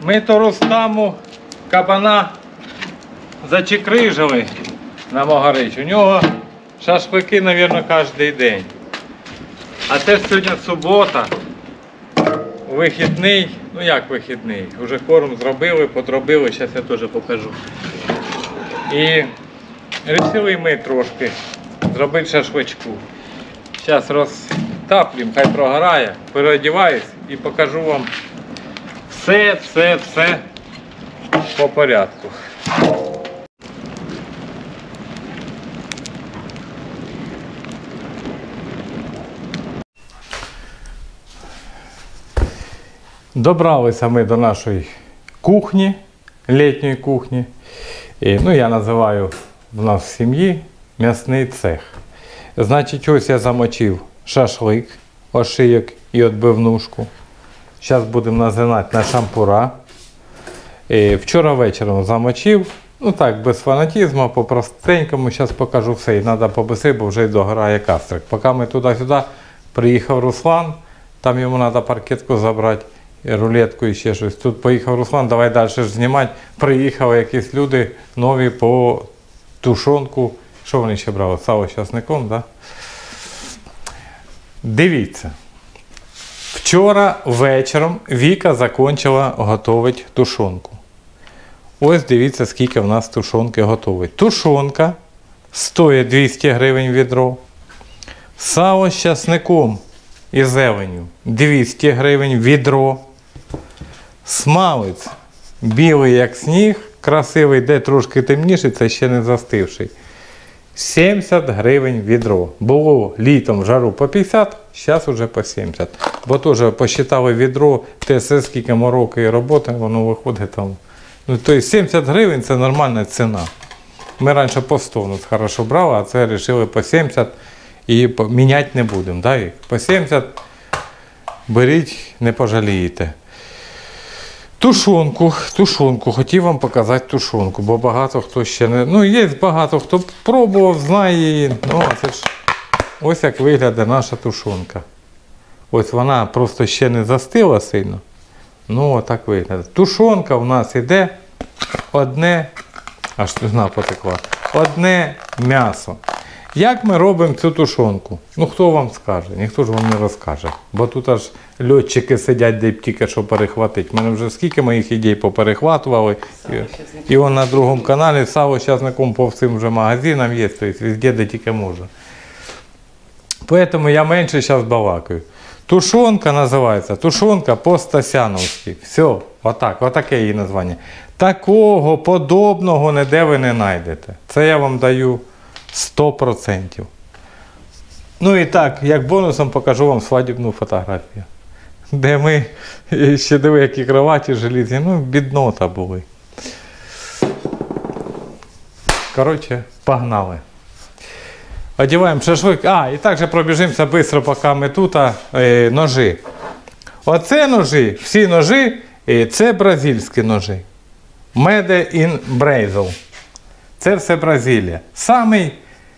Ми то Рустаму кабана зачекрижили на Могарич. У нього шашлики, мабуть, кожен день. А це ж сьогодні субота, вихідний, ну як вихідний, вже корм зробили, подробили, зараз я теж покажу. І вирішили ми трошки зробити шашличку. Зараз розтаплюємо, хай прогорає, переодіваюсь і покажу вам все по порядку. Добралися ми до нашої кухні, літньої кухні. І, ну, я називаю в нас в сім'ї м'ясний цех. Значить, ось я замочив шашлик, ошийок і відбивнушку. Зараз будемо назинати на шампура. І вчора вечором замочив, ну так, без фанатізму, по-простенькому. Зараз покажу все. І треба побисити, бо вже й догорає кастрик. Поки ми туди-сюди, приїхав Руслан, там йому треба паркетку забрати. Рулетку і ще щось. Тут поїхав Руслан, давай далі ж знімати. Приїхали якісь люди нові по тушонку. Що вони ще брали? Сало з часником, да? Дивіться. Вчора вечором Віка закінчила готувати тушонку. Ось дивіться, скільки в нас тушонки готовить. Тушонка стоїть 200 гривень відро. Сало з часником і зеленню 200 гривень відро. Смалець білий як сніг, красивий, де трошки темніший, це ще не застивший. 70 гривень відро. Було літом в жару по 50, зараз вже по 70. Бо теж посчитали відро, те все скільки мороки і роботи, воно виходить там. Ну, тобто 70 гривень це нормальна ціна. Ми раніше по 100 нас хорошо брали, а це вирішили по 70 і міняти не будемо. Да? І по 70 беріть, не пожалієте. Тушонку, хотів вам показати тушонку, бо багато хто ще не... Ну, є багато хто пробував, знає її. Ну, це ж ось як виглядає наша тушонка. Ось вона просто ще не застила сильно. Ну, отак виглядає. Тушонка у нас іде одне, аж слюна потекла, одне м'ясо. Як ми робимо цю тушонку? Ну, хто вам скаже? Ніхто ж вам не розкаже. Бо тут аж льотчики сидять, де тільки що перехватити. Мене вже скільки моїх ідей поперехватували. І он на другому каналі сало з часником по всім вже магазинам є, тобто везде, де тільки можна. Тому я менше зараз балакаю. Тушонка називається, тушонка по-стасяновськи. Все, отаке її названня. Такого подобного ніде ви не знайдете. Це я вам даю 100%. Ну і так, як бонусом покажу вам свадібну фотографію. Де ми, ще диви, які кроваті желізні, ну біднота були. Коротше, погнали. Одіваємо шашлик. І також пробіжимося швидко, поки ми тут, ножі. Оце ножі, всі ножі, це бразильські ножі. Made in Brazil. Це все Бразилія. Самий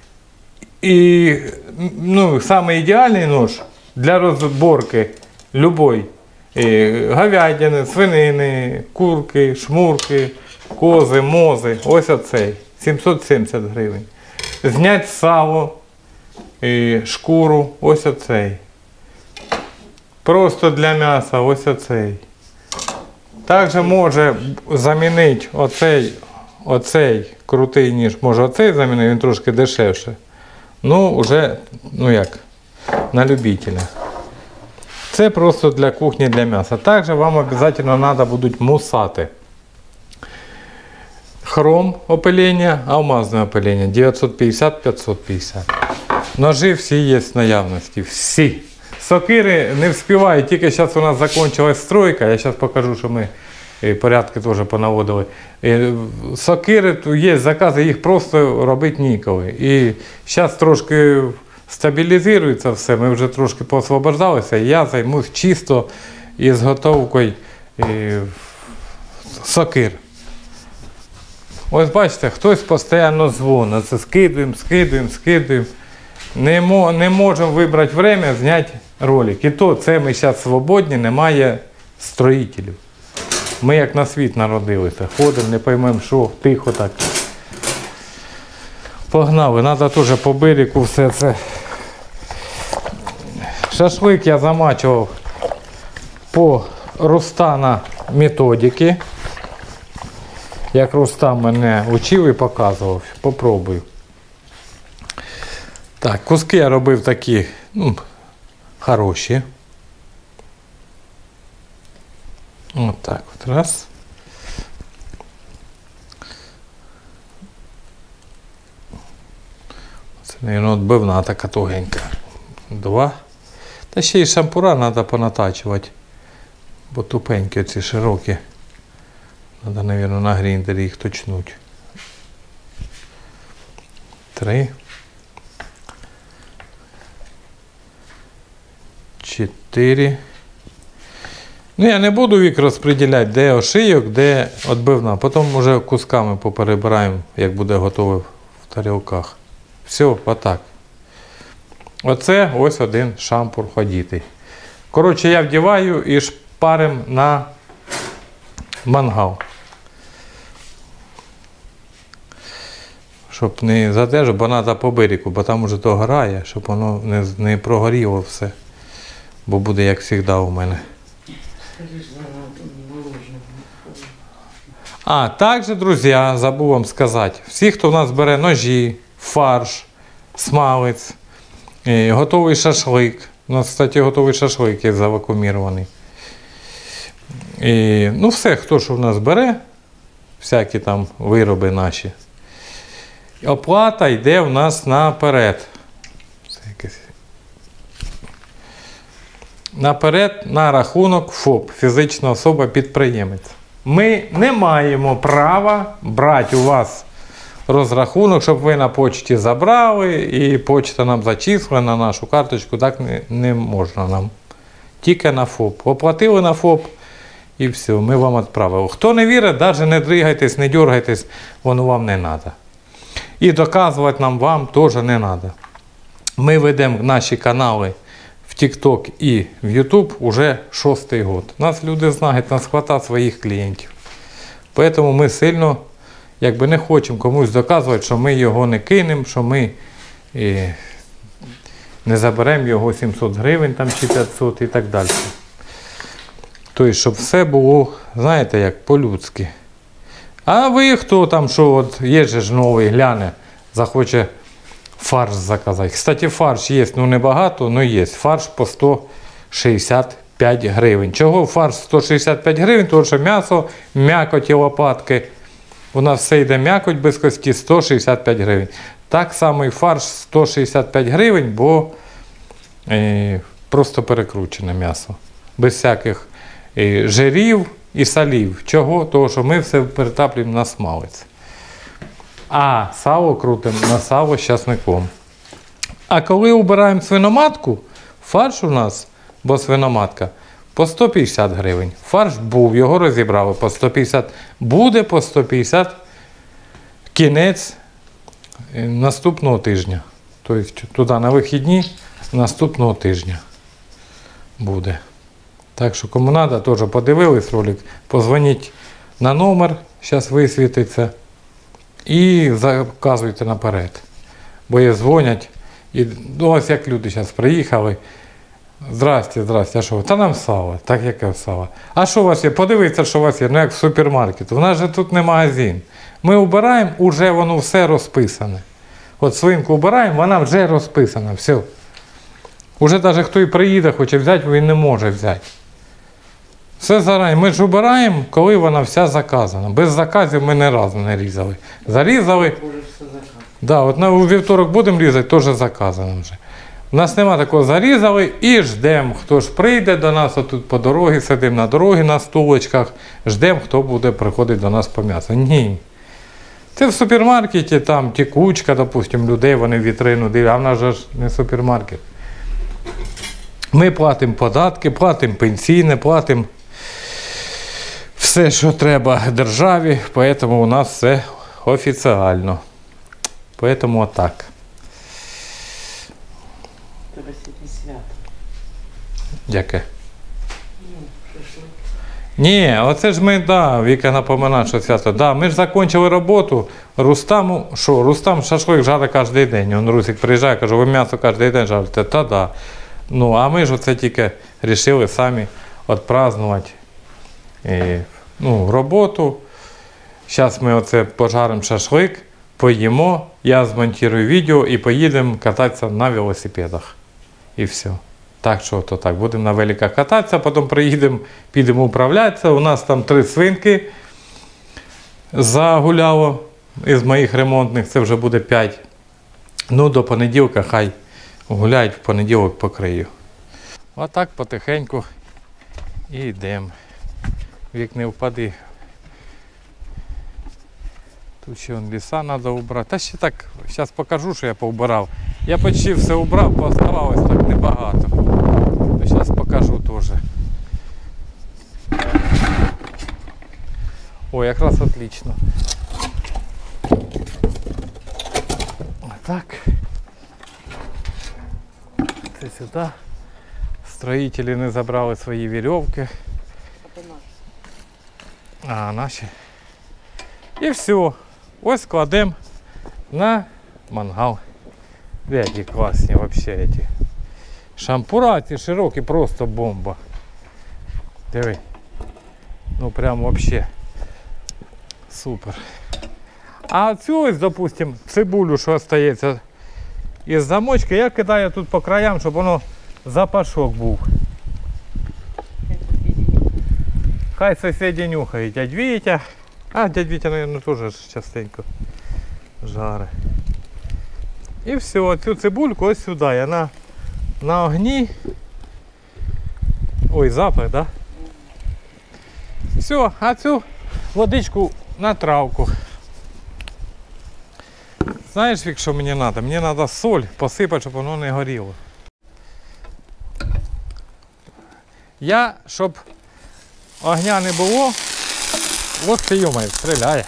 ідеальний нож для розборки любої говядини, свинини, курки, шмурки, кози, мози. Ось оцей. 770 гривень. Зняти сало, шкуру, ось оцей. Просто для м'яса, ось оцей. Також може замінити оцей крутий ніж, може оцей замінити, він трошки дешевше. Ну, вже, на любителя. Це просто для кухні, для м'яса. Також вам обов'язково треба будуть мусати. Хром опилення, алмазне опилення 950-550. Ножі всі є в наявності, всі. Сокири не вспівають, тільки зараз у нас закінчилась стройка, я зараз покажу, що ми порядки теж понаводили. Сокири, є закази, їх просто робити ніколи. І зараз трошки стабілізується все, ми вже трошки поосвобождалися, і я займусь чисто ізготовкою сокир. Ось бачите, хтось постійно дзвонить, це скидуємо. Не можемо вибрати время зняти ролик. І то це ми зараз свободні, немає строїтелів. Ми як на світ народилися. Ходимо, не поймемо, що, тихо так. Погнали, треба теж по берегу все це. Шашлик я замачував по Рустана методики. Як Рустам мене учив і показував. Попробую. Так, куски я робив такі, ну, хороші. От так от, раз. Це, мабуть, отбивна така тугенька. Два. Та ще й шампура треба понатачувати. Бо тупенькі ці широкі. Треба, мабуть, на гріндері їх точнуть. 3. 4. Ну, я не буду вік розподіляти, де ошийок, де відбивна. Потім вже кусками поперебираємо, як буде готове в тарілках. Все, отак. Оце ось один шампур ходітий. Коротше, я вдіваю і шпарим на мангал. Щоб не задержати, бо треба по берегу, бо там уже то грає, щоб воно не прогоріло все. Бо буде, як завжди, у мене. А, також, друзі, забув вам сказати, всі, хто в нас бере ножі, фарш, смалець, готовий шашлик. У нас, кстати, готовий шашлик є завакуумірований. Ну, все, хто що в нас бере, всякі там вироби наші. Оплата йде в нас наперед. Наперед на рахунок ФОП, фізична особа-підприємець. Ми не маємо права брати у вас розрахунок, щоб ви на почті забрали і почта нам зачислила на нашу карточку. Так не можна нам. Тільки на ФОП. Оплатили на ФОП і все, ми вам відправили. Хто не вірить, навіть не дригайтесь, не дергайтесь, воно вам не треба. І доказувати нам вам теж не треба. Ми ведемо наші канали в TikTok і в YouTube уже 6-й год. Нас люди знають, нас хватає своїх клієнтів. Тому ми сильно якби не хочемо комусь доказувати, що ми його не кинемо, що ми не заберемо його 700 гривень там, чи 500 і так далі. Тобто, щоб все було, знаєте, як по-людськи. А ви хто там, що от є ж новий, гляне, захоче фарш заказати. Кстати, фарш є, ну небагато, але є. Фарш по 165 гривень. Чого фарш 165 гривень? Тому що м'ясо, м'якоті, лопатки. У нас все йде м'якоть без кості 165 гривень. Так само і фарш 165 гривень, бо просто перекручене м'ясо. Без всяких жирів і солів. Чого? Тому що ми все перетаплюємо на смалець. А сало крутимо на сало з часником. А коли обираємо свиноматку, фарш у нас, бо свиноматка, по 150 гривень. Фарш був, його розібрали по 150. Буде по 150 кінець наступного тижня. Тобто туди на вихідні наступного тижня буде. Так що кому треба, теж подивились ролик, позвоніть на номер, зараз висвітиться. І заказуйте наперед. Бо є дзвонять. І ну, ось як люди зараз приїхали. Здрасте, а що? Та нам сало. Так яке сало? А що у вас є? Подивіться, що у вас є. Ну як в супермаркеті. У нас же тут не магазин. Ми обираємо, уже воно все розписане. От свинку обираємо, вона вже розписана. Все. Уже навіть хто і приїде, хоче взяти, він не може взяти. Все зарані. Ми ж обираємо, коли вона вся заказана. Без заказів ми ні разу не різали. Зарізали. Да, от у вівторок будемо різати, теж заказано вже. У нас нема такого, зарізали і ждемо, хто ж прийде до нас, отут по дорозі, сидимо на дорогі на стулочках, ждемо, хто буде приходити до нас по м'ясу. Ні. Це в супермаркеті, там тікучка, допустим, людей, вони в вітрину дивляться, а в нас же ж не супермаркет. Ми платимо податки, платимо пенсійне, платимо все, що треба державі, тому у нас все офіціально. Тому отак. Тебе сьогодні свято. Яке? Ну, шашлик. Ні, оце ж ми, да, Віка напоминає, що свято. Да, ми ж закінчили роботу. Рустам шашлик жарить кожен день. Он Русик приїжджає, каже, ви м'ясо кожен день жарите. Та да. Ну, а ми ж оце тільки вирішили самі відпразнувати роботу. Зараз ми оце пожаримо шашлик, поїмо, я змонтую відео і поїдемо кататися на велосипедах. І все. Так що то так, будемо на великах кататися, потім приїдемо, підемо управлятися. У нас там 3 свинки загуляло із моїх ремонтних, це вже буде 5. Ну, до понеділка хай гуляють, в понеділок покрию. Отак потихеньку і йдемо. Вік, не впади. Тут ще ліса треба убрати. Та ще так, зараз покажу, що я поубирав. Я почти все убрав, пооставалось так небагато. Зараз покажу теж. О, якраз отлично. Так. Це сюди. Строїтелі не забрали свої вірьовки. А, наші. І все. Ось кладемо на мангал. Які класні взагалі ці. Шампура ці широкі, просто бомба. Диви. Ну прям взагалі супер. А цю ось, допустим, цибулю, що залишається із замочки, я кидаю тут по краям, щоб воно запашок був. Хай сусіди нюхають. Дядь Вітя. А, дядь Вітя, мабуть, теж частенько жарить. І все, цю цибульку ось сюди. Я на огні. Ой, запах, да? Все, а цю водичку на травку. Знаєш, Вік, що мені треба? Мені треба соль посипати, щоб воно не горіло. Я, щоб огня не було, ось ти, йомай, стріляє.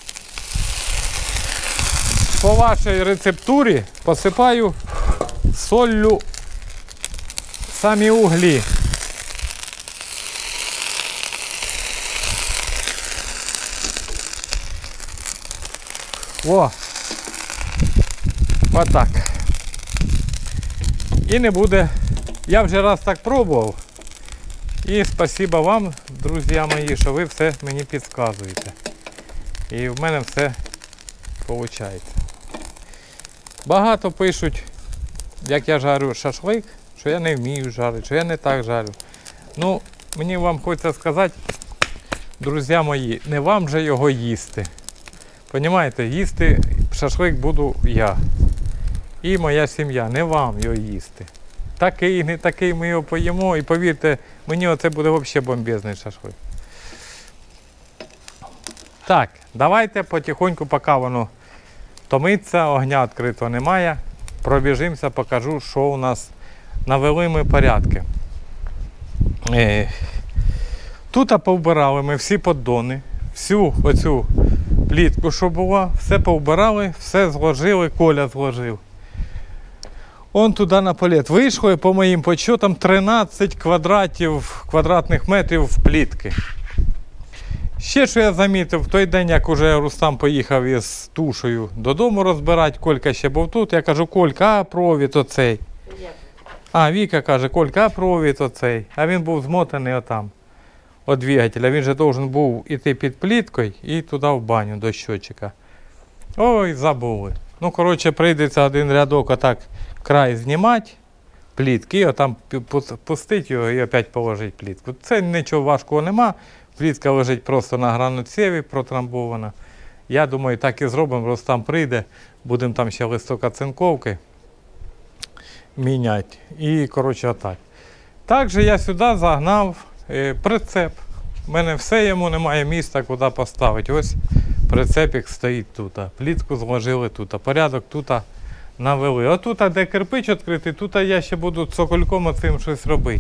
По вашій рецептурі посипаю соллю самі углі. О! Отак. І не буде. Я вже раз так пробував. І спасибо вам, друзі мої, що ви все мені підказуєте. І в мене все виходить. Багато пишуть, як я жарю шашлик, що я не вмію жарити, що я не так жарю. Ну, мені вам хочеться сказати, друзі мої, не вам же його їсти. Понімаєте, їсти шашлик буду я. І моя сім'я, не вам його їсти. Такий, не такий, ми його поїмо, і повірте, мені оце буде взагалі бомбезний шашлик. Так, давайте потихоньку, поки воно томиться, огня відкритого немає, пробіжимося, покажу, що у нас навели ми порядки. Тут повбирали ми всі поддони, всю оцю плітку, що була, все повбирали, все зложили, Коля зложив. Он туди на палет вийшло, і по моїм подсчетам 13 квадратних метрів плітки. Ще що я замітив, в той день, як уже Рустам поїхав із тушею додому розбирати, Колька ще був тут, я кажу, Колька, а провід оцей. А, Віка каже, Колька, а провід оцей. А він був змотаний отам, від двигателя. Він же должен був іти під пліткою і туди в баню до щотчика. Ой, забули. Ну, коротше, прийдеться один рядок отак край знімати, плітки, отам пустити його і опять положити плітку. Це нічого важкого нема. Плітка лежить просто на граноцеві, протрамбована. Я думаю, так і зробимо, просто там прийде, будемо там ще листок оцинковки міняти. І, коротше, отак. Також я сюди загнав прицеп. У мене все, йому немає місця, куди поставити. Ось прицепик стоїть тут. Плітку зложили тут, порядок тут навели. Отут, де кирпич відкритий, тут я ще буду цокольком оцим щось робити.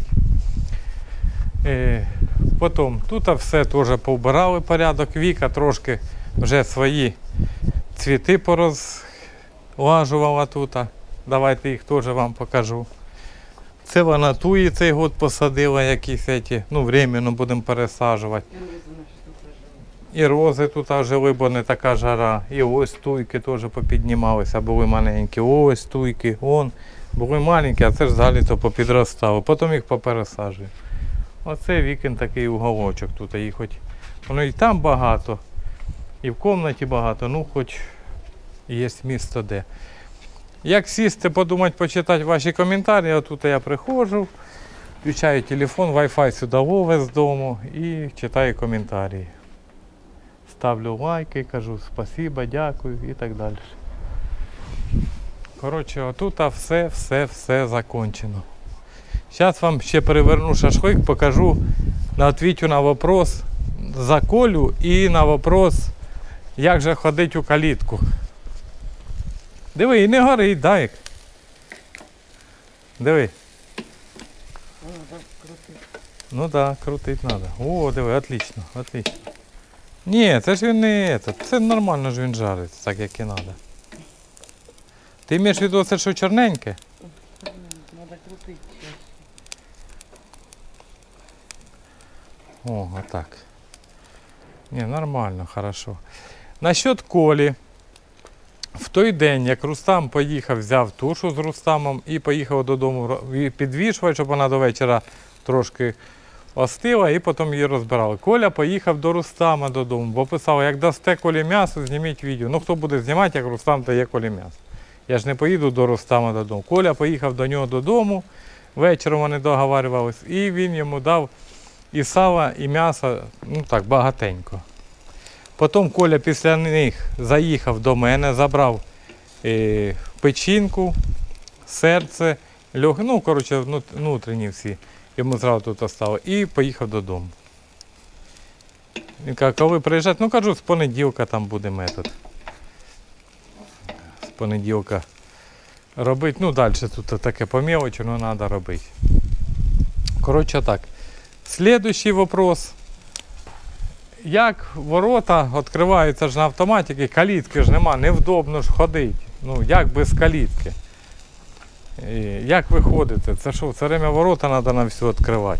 Потім тут все теж повбирали порядок. Віка трошки вже свої цвіти порозлажувала тут. Давайте їх теж вам покажу. Це вона туї цей год посадила якісь эти, ну, временно будемо пересаджувати. І рози тут жили, бо не така жара. І ось туйки теж попіднімалися, були маленькі. Ось туйки, вон. Були маленькі, а це ж взагалі-то попідростало. Потім їх попересаджую. Оце вікін такий уголочок тут. І хоч воно і там багато, і в кімнаті багато, ну хоч є місто де. Як сісти, подумати, почитати ваші коментарі, отут я приходжу, включаю телефон, Wi-Fi сюди ловить з дому і читаю коментарі. Ставлю лайки, кажу спасибо, дякую і так далі. Коротше, отут все закончено. Зараз вам ще переверну шашлик, покажу, відповідю на вопрос за Колю і на вопрос, як же ходити у калітку. Диви, і не горить, Дайк. Диви. Ну так, крутить треба. О, диви, отлично, отлично. Ні, це ж він не це. Це нормально ж він жариться, так як і треба. Ти маєш в виду це, що чорненьке? Треба крутити. О, отак. Ні, нормально, хорошо. Насчет Колі. В той день, як Рустам поїхав, взяв тушу з Рустамом і поїхав додому підвішувати, щоб вона до вечора трошки остила і потім її розбирали. Коля поїхав до Рустама додому, бо писав, як дасте Колі м'ясо, зніміть відео. Ну хто буде знімати, як Рустам дає Колі м'ясо. Я ж не поїду до Рустама додому. Коля поїхав до нього додому, вечором вони договарювались, і він йому дав і сала, і м'ясо, ну так, багатенько. Потім Коля після них заїхав до мене, забрав печінку, серце, ну, коротше, внутрішні всі. Йому зразу тут оставив і поїхав додому. Він каже, коли приїжджати? Ну, кажу, з понеділка там буде метод. З понеділка робити. Ну, далі тут таке по мелочі, але треба робити. Коротше так. Слідуючий вопрос. Як ворота відкриваються ж на автоматиці, калітки ж нема, невдобно ж ходити. Ну, як без калітки? І як ви ходите? Це що, все время ворота треба на все відкривати.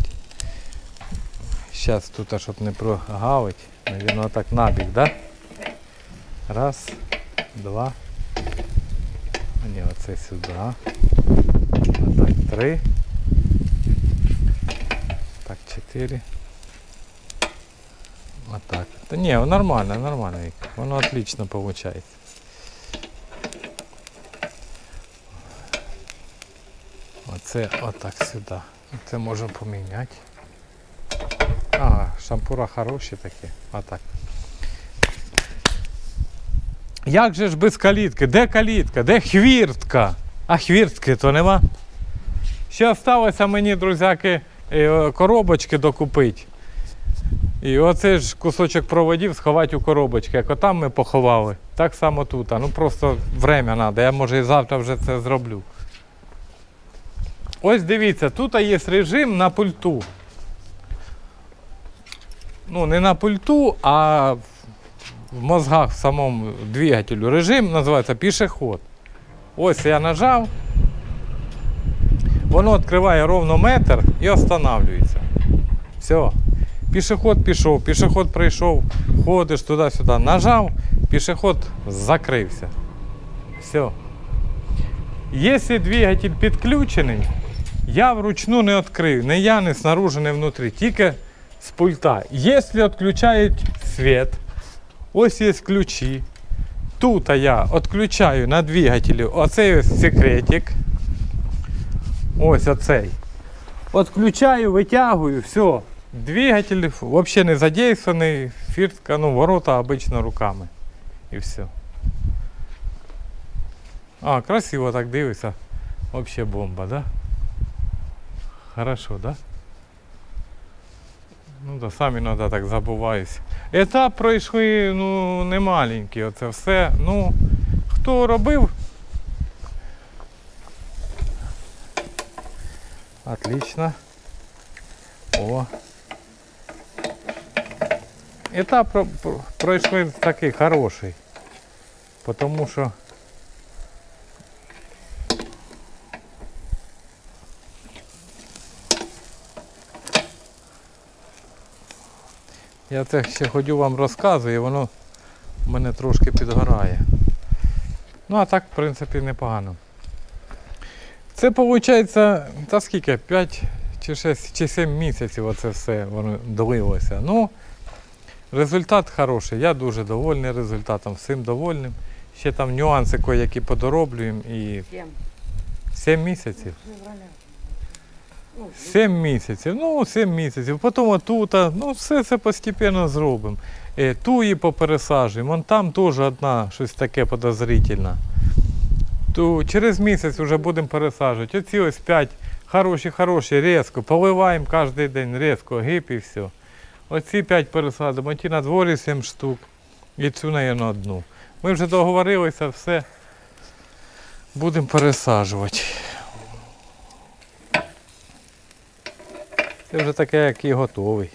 Зараз тут, щоб не прогавити, навіть так набіг, да? Раз, два. Ні, оце сюди. Отак, 3. Так, 4. Отак. Та ні, нормально, нормально. Воно отлично виходить. Оце отак сюди. Це можемо поміняти. А, шампура хороші такі. Отак. Як же ж без калітки? Де калітка? Де хвіртка? А хвіртки то нема. Ще залишилося мені, друзяки, коробочки докупити. І оцей ж кусочок проводів сховати у коробочки. Як отам ми поховали, так само тут. Ну просто время треба. Я може і завтра вже це зроблю. Ось дивіться, тут є режим на пульту. Ну, не на пульту, а в мозгах в самому двигателю. Режим називається пішохід. Ось я нажав. Воно відкриває ровно метр і останавливається. Все. Пішохід пішов, пішохід прийшов, ходиш туди-сюди, нажав, пішохід закрився. Все. Якщо двигатель підключений, я вручну не відкрию, не я, не снаружи, не внутрі, тільки з пульта. Якщо відключають світ, ось є ключі, тут я відключаю на двигателі оцей ось секретик, ось оцей. Відключаю, витягую, все. Двигатель взагалі не задействований, фіртка, ну, ворота обично руками. І все. А, красиво так дивиться. Взагалі бомба, да? Хорошо, да? Ну да, сам іноді так забуваюсь. Етап пройшли, ну, не маленький, оце все. Ну, хто робив? Отлично. О. Етап пройшли такий хороший, тому що Я це ще ходю вам розказую, і воно в мене трошки підгорає. Ну а так, в принципі, непогано. Це виходить, та скільки, 5 чи 6 чи 7 місяців оце все воно длилося. Ну, результат хороший, я дуже довольний результатом, всім довольним. Ще там нюанси кое-які подороблюємо і 7 місяців. 7 місяців, ну 7 місяців, потім отут, ну все це постійно зробимо. Туї попересаджуємо, вон там теж одна щось таке подозрительне. То через місяць вже будемо пересаджувати. Оці ось 5 хороші, різко, поливаємо кожен день, різко, гип і все. Оці 5 пересадимо, ті на дворі 7 штук і цю, мабуть, одну. Ми вже договорилися, все, будемо пересаджувати. Це вже таке, як і готовий.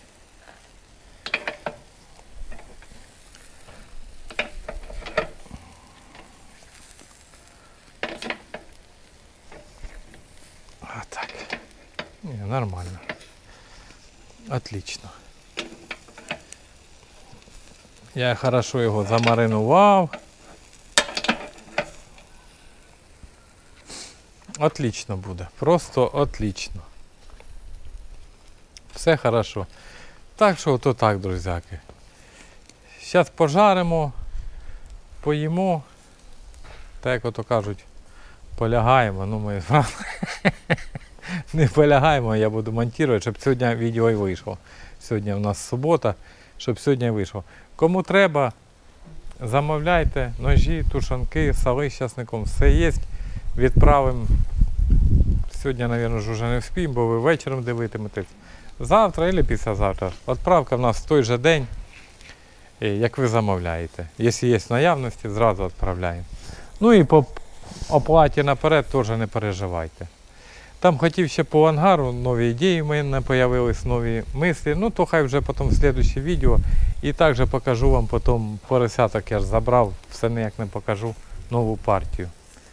А так. Ні, нормально. Отлично. Я хорошо його замаринував. Отлично буде. Просто отлично. Все хорошо. Так що ото так, друзяки. Зараз пожаримо, поїмо. Так як ото кажуть, полягаємо. Ну ми не полягаємо, я буду монтувати, щоб сьогодні відео і вийшло. Сьогодні у нас субота, щоб сьогодні вийшло. Кому треба, замовляйте ножі, тушонки, соли з часником. Все є. Відправимо. Сьогодні, мабуть, вже не вспіємо, бо ви вечором дивитиметесь. Завтра або післязавтра. Відправка в нас в той же день, як ви замовляєте. Якщо є в наявності, зразу відправляємо. Ну і по оплаті наперед теж не переживайте. Там хотів ще по ангару, нові ідеї в мене з'явились, нові мислі. Ну то хай вже потім в слідуще відео. І також покажу вам потім поросяток, я ж забрав, все ніяк не покажу нову партію.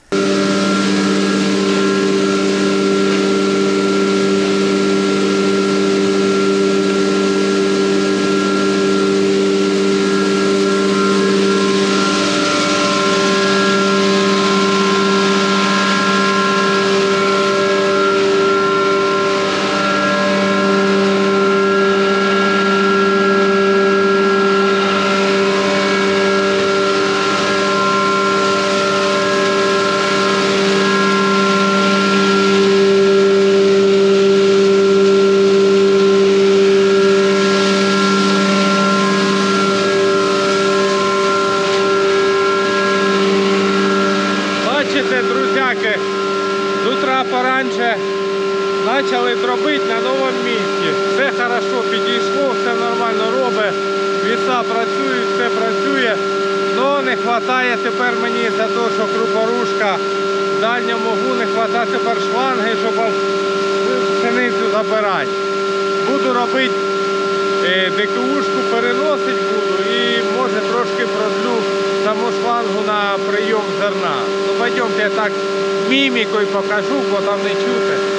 Пораньше почали дробити на новому місці. Все хорошо підійшло, все нормально робить, віса працюють, все працює. Но не вистачає тепер мені за те, що крупорушка в дальньому углу, не вистачає тепер шланги, щоб пшеницю забирати. Буду робити ДКУшку, переносити буду і може трошки продлю саму шлангу на прийом зерна. Ну пойдемте я так мімікою покажу, бо там не чути.